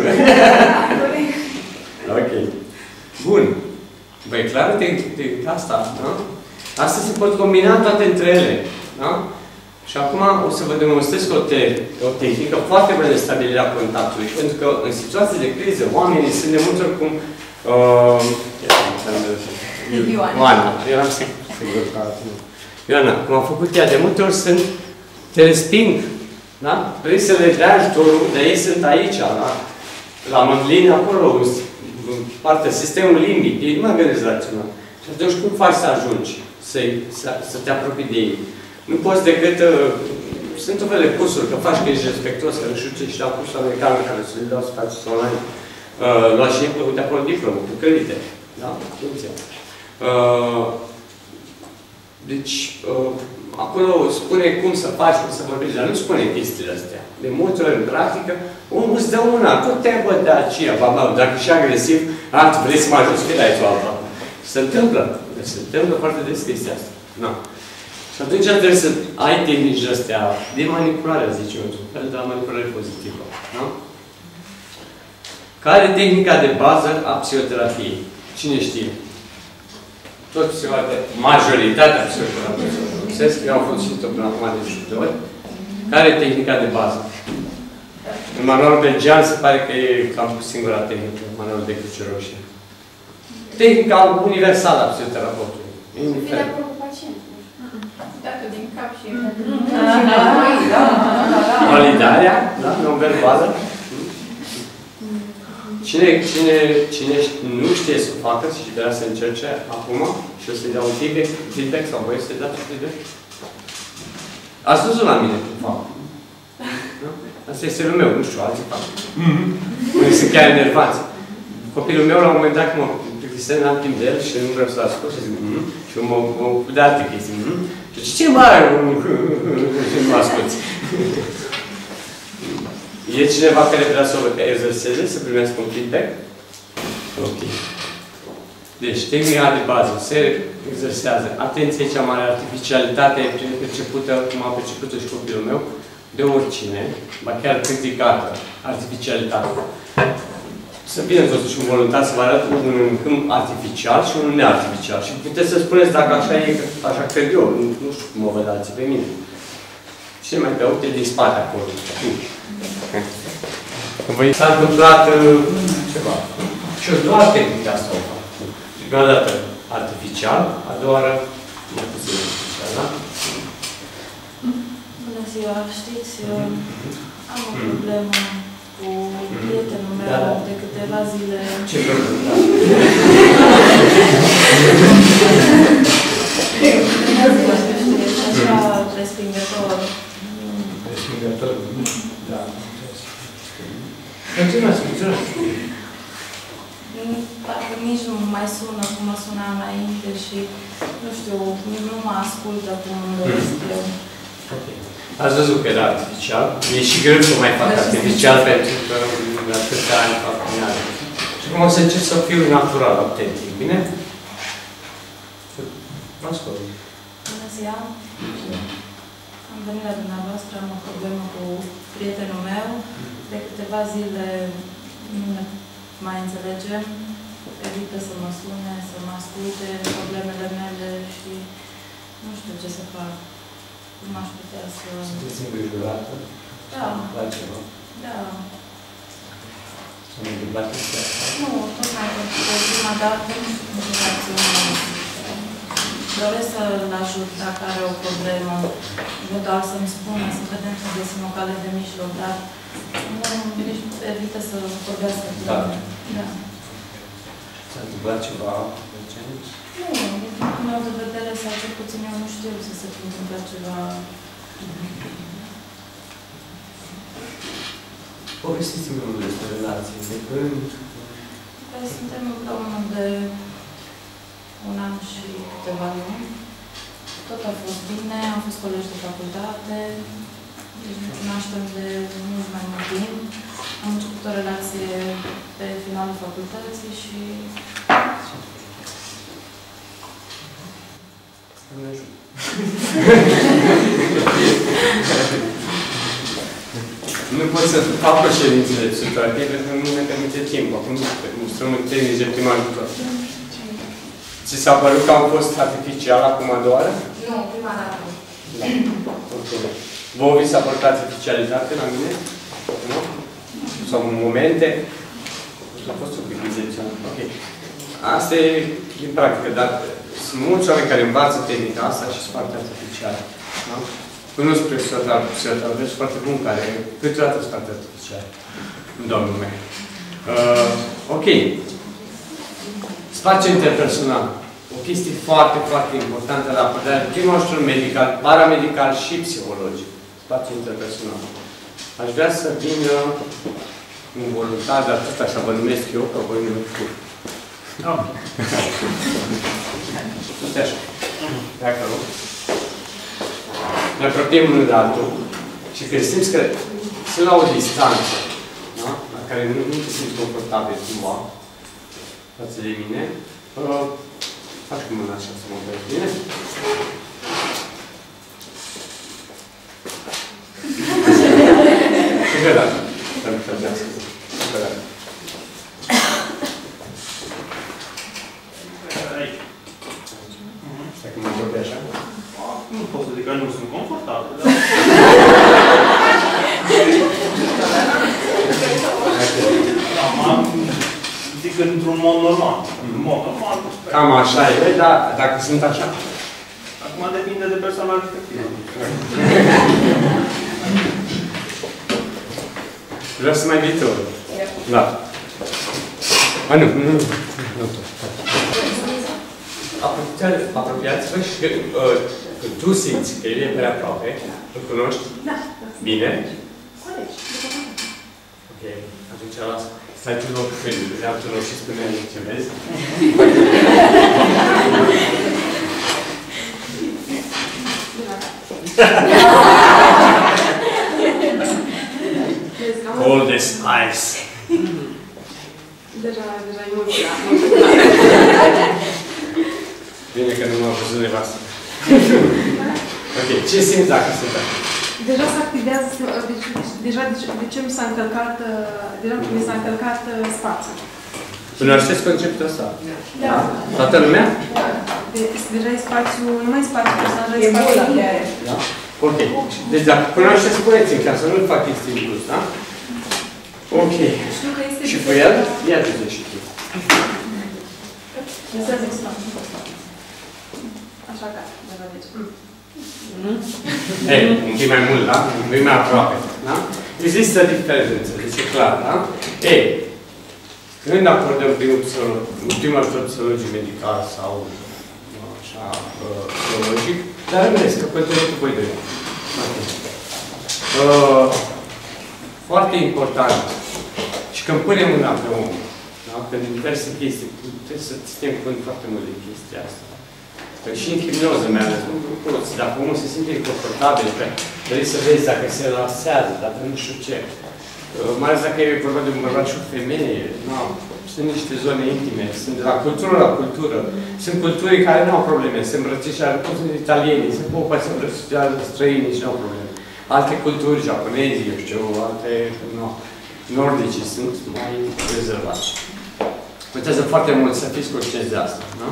Ok. Bun. Băi, clar, asta, da? Asta se pot combina toate între ele, da? Și acum o să vă demonstrez o tehnică foarte bună de stabilire a contactului. Pentru că în situații de criză, oamenii sunt de multe ori cum... Ioana. Eram sigur că... Ioana, cum a făcut ea, de multe ori te resping, da? Vrei să le dai ajutorul, dar ei sunt aici, la Mădlin, acolo, în partea, sistemul limbic, ei nu mai gândesc rațional. Și atunci cum faci să ajungi, să te apropii de ei? Nu poți decât, sunt o fel de cursuri, că faci că ești respectuos, că nu știu ce, și la cursul american care să le dau să faci online, lua și de acolo diplomă, cu credite, da? Deci, acolo spune cum să faci, cum să vorbești, dar nu spune chestiile astea. De multe ori, în practică, omul îți dă una, nu te bă de aceea, dacă și agresiv, vrei să mă ajuți, că dai tu alta. Se întâmplă foarte des chestia asta. No. Și atunci trebuie să ai tehnici astea de manipulare, zice eu, fel de manipulare pozitivă. Da? Care e tehnica de bază a psihoterapiei? Cine știe? Tot majoritatea psihoterapeutului folosesc, eu am folosit tot până acum de 100 ori. Care e tehnica de bază? În manualul belgian se pare că e cam singura tehnică, manualul de cruce roșie. Tehnica universală a psihoterapeutului. Fii de acord cu pacientul. Dacă din cap și... Validarea, da? Non-verbală. Cine nu știe să o facă și vrea să încerce acum și o să-i dea un feedback sau voi să-i dați feedback? Ați văzut la mine cum fac. Asta este stilul meu, nu știu, alții fac. Unii sunt chiar enervați. Copilul meu, la un moment dat, când mă plictisem, n-am timp de el și nu vreau să-l ascult și zic, și mă ocup de alte chestii. Și ce mai și nu mă asculți. E cineva care vrea să o exerseze, să primească un feedback? Ok. Deci, tehnica de bază se exersează. Atenție, cea mare artificialitate percepută, cum a perceput-o și copilul meu, de oricine, ba chiar criticată, artificialitate. să vină totuși un voluntar să vă arăt un câmp artificial și unul neartificial. Și puteți să spuneți dacă așa e, așa cred eu. Nu știu cum o văd alții pe mine. Cine mai pe uite din spate acolo. Voi s-a întâmplat ceva. Și eu doar tehnica asta o fac. Prima dată artificial, a doua oară mai puțin artificial, da? Bună ziua, știți, am o problemă cu prietenul meu de câteva zile. Ce problemă? Așa respingător. Respingător? Da. Continuați. Parcă nici nu mai sună cum mă suna înainte și, nu știu, nici nu mă ascultă cum îmi doresc eu. Ok. Ați văzut că era artificial. E și greu să mai fac artificial pentru că în atâția ani fac finale. Și acum o să încerc să fiu natural, autentic. Bine? Mă ascult. Bună ziua! Am venit la dumneavoastră, am o problemă cu prietenul meu. De câteva zile nu ne mai înțelegem. Evită să mă sune, să mă asculte problemele mele și nu știu ce să fac. Cum aș putea să... Sunteți îngrijorată? Da. La ceva? Da. S-a întâmplat chestia asta? Nu, tocmai pentru că prima dată nu știu cum să reacționez. Doresc să-l ajut dacă are o problemă, eventual să-mi spună, să vedem să găsim o cale de mijloc, dar nu, nici evită să vorbească cu mine. Da. S-a întâmplat ceva recent? Nu, din punctul meu de vedere, sau cel puțin eu nu știu să se fi întâmplat ceva. Povestiți-mi unul despre relații, de când? Păi suntem împreună de un an și câteva luni. Tot a fost bine, am fost colegi de facultate, deci ne cunoaștem de mult mai mult timp. Am început o relație pe finalul facultății și... Nu pot să fac ședințele psihoterapie pentru că nu ne permite timp. Acum strământ tehnici de prim ajutor. Ți s-a părut că am fost artificial acum a doua oară? Nu, prima dată. Da. Ok. Vă vi s-a părut artificialitate la mine? Nu? Sau momente? A fost un pic decepționat. Ok. Asta e din practică, dar sunt mulți oameni care învață tehnica asta și sunt foarte artificiali. Da? Cunosc psihoterapeuți foarte buni care câteodată sunt foarte artificiali. În domnul meu. Ok. Spațiul interpersonal. O chestie foarte, foarte importantă la apărare prin ajutor medical, paramedical și psihologic. Spațiul interpersonal. Aș vrea să vină un voluntar, dar tot așa vă numesc eu, că voi numesc cu. Tot așa. Dacă nu. Ne apropiem unul de altul și când simți că sunt la o distanță, da? La care nu te simți confortabil cumva față de mine, faci cu mâna așa să mă vezi bine. Încă dată. Să-mi trăgească. Încă dată. Stai că mă vorbi așa? Nu pot să zic că nu sunt confortabil, dar... Zic într-un mod normal. În mod normal. Cam așa e, dar dacă sunt așa? Acum depinde de persoana respectivă. Vreau să mai vii tu. Da. A, nu. Apropiați-vă și că tu simți că el e prea aproape, îl cunoști? Da. Bine? Colegi. Ok. Atunci las. Stai tu loc pe dreaptul loc și spune-mi ce vezi. Cold as ice. Deja e mult prea. Bine că nu m-a văzut nevastă. Ok, ce simți dacă sunt așa? Deja se activează, deja de ce mi s-a încălcat, deja mi s-a încălcat spațiul. Cunoașteți conceptul ăsta? Da. Toată lumea? Da. Deja e spațiu, nu mai e spațiu personal, deja e spațiu liber. Da? Ok. Deci dacă cunoașteți, spuneți în casă, nu-l fac este inclus, da? Ok. Știu că este Și cu el? Ia de și tu. Așa că, deja deci. Ei, un pic mai mult, da? Un pic mai aproape, da? Există diferență, deci e clar, da? Ei, când acordăm primul ajutor psihologic medical sau așa, psihologic, dar rămâneți, că pentru cu voi doi. Foarte important. Și când punem mâna pe om, da? Când diverse chestii, trebuie să ținem cont foarte mult de chestia asta. Că și în hipnoză mai ales, nu poți. Dacă omul se simte inconfortabil, trebuie să vezi dacă se relaxează, dacă nu știu ce. Mai ales dacă e vorba de un bărbat și o femeie, no, sunt niște zone intime, sunt de la cultură la cultură. Sunt culturi care nu au probleme, se îmbrățișează, cum sunt italienii, se pupă, se îmbrățișează străinii și nu au probleme. Alte culturi, japonezii, eu știu, alte, no, nordici sunt mai rezervați. Contează foarte mult să fiți conștienți de asta, nu?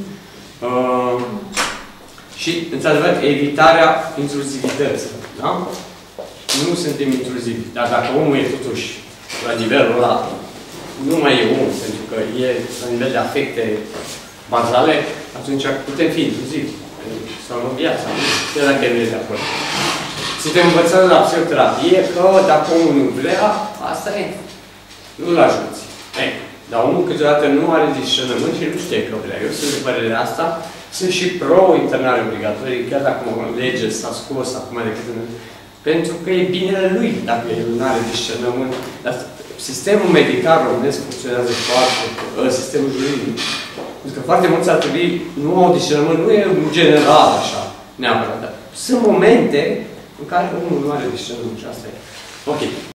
Și, într-adevăr, evitarea intruzivității, da? Nu suntem intruzivi, dar dacă omul e totuși la nivelul ăla, nu mai e om, pentru că e la nivel de afecte bazale, atunci putem fi intruzivi. Sau în viața, nu? Chiar dacă nu e de acord. Suntem învățați la psihoterapie că dacă omul nu vrea, asta e. Nu-l ajuți. Dar omul câteodată nu are discernământ și nu știe că vrea. Eu sunt de părerea asta. Sunt și pro-internare obligatorii, chiar dacă lege s-a scos acum decât în... Pentru că e binele lui, dacă el nu are discernământ. Dar sistemul medical românesc funcționează foarte, sistemul juridic. Pentru că foarte mulți ar trebui, nu au discernământ, nu e în general așa, neapărat. Dar sunt momente în care omul nu are discernământ și asta e. Ok.